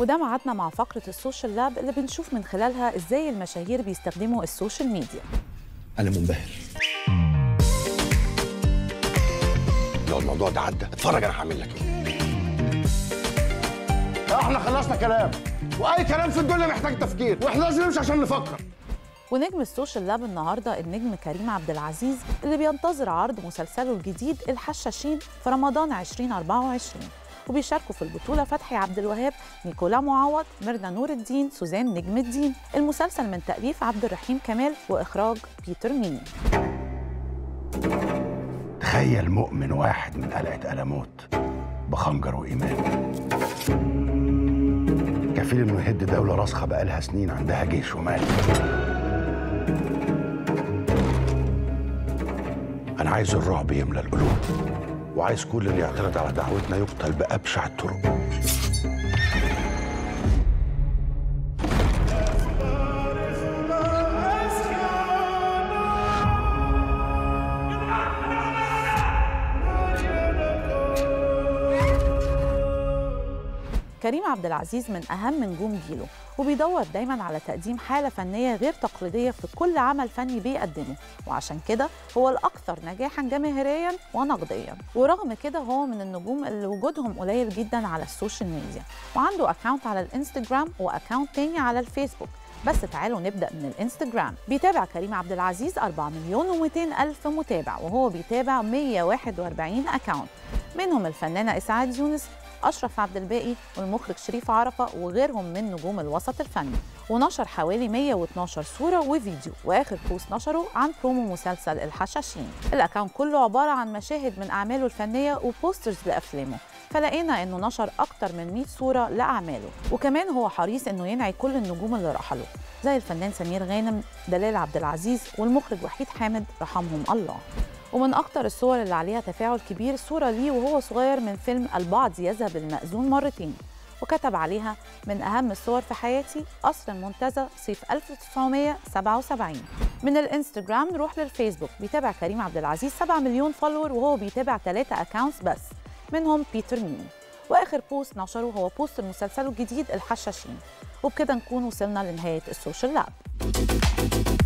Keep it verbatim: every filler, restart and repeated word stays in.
وده ميعادنا مع فقرة السوشيال لاب اللي بنشوف من خلالها ازاي المشاهير بيستخدموا السوشيال ميديا. أنا منبهر. لو الموضوع ده عدى اتفرج أنا هعمل لك إيه. احنا خلصنا كلام، وأي كلام في الدنيا محتاج تفكير، واحنا لازم نمشي عشان نفكر. ونجم السوشيال لاب النهارده النجم كريم عبد العزيز اللي بينتظر عرض مسلسله الجديد الحشاشين في رمضان ألفين وأربعة وعشرين، وبيشاركوا في البطولة فتحي عبد الوهاب، نيكولا معوض، ميرنا نور الدين، سوزان نجم الدين. المسلسل من تأليف عبد الرحيم كمال وإخراج بيتر ميمي. تخيل مؤمن واحد من قلعة ألموت بخنجر وإيمان، كفيل إنه يهد دولة راسخة بقالها سنين عندها جيش ومال. أنا عايز الرعب يملى القلوب، وعايز كل اللي يعترض على دعوتنا يقتل بأبشع الطرق. كريم عبد العزيز من أهم نجوم جيله، وبيدور دايماً على تقديم حالة فنية غير تقليدية في كل عمل فني بيقدمه، وعشان كده هو الأكثر نجاحاً جماهيرياً ونقدياً. ورغم كده هو من النجوم اللي وجودهم قليل جداً على السوشيال ميديا، وعنده أكاونت على الإنستجرام وأكاونت تاني على الفيسبوك. بس تعالوا نبدأ من الإنستجرام. بيتابع كريم عبد العزيز أربعة مليون ومئتين ألف متابع، وهو بيتابع مئة وواحد وأربعين أكاونت، منهم الفنانة إسعاد يونس، أشرف عبد الباقي، والمخرج شريف عرفة، وغيرهم من نجوم الوسط الفني. ونشر حوالي مئة واثناشر صورة وفيديو، وآخر بوست نشره عن برومو مسلسل الحشاشين. الأكاونت كله عبارة عن مشاهد من أعماله الفنية وبوسترز لأفلامه، فلقينا إنه نشر أكتر من مئة صورة لأعماله. وكمان هو حريص إنه ينعي كل النجوم اللي رحلوا، زي الفنان سمير غانم، دلال عبد العزيز، والمخرج وحيد حامد رحمهم الله. ومن أكتر الصور اللي عليها تفاعل كبير صورة ليه وهو صغير من فيلم البعض يذهب المأذون مرتين، وكتب عليها: من أهم الصور في حياتي قصر المنتزه صيف ألف وتسعمئة وسبعة وسبعين. من الانستجرام نروح للفيسبوك. بيتابع كريم عبد العزيز سبعة مليون فولور، وهو بيتابع ثلاثة أكاونتس بس، منهم بيتر ميمي. وآخر بوست نشره هو بوست مسلسله الجديد الحشاشين. وبكده نكون وصلنا لنهاية السوشيال لاب.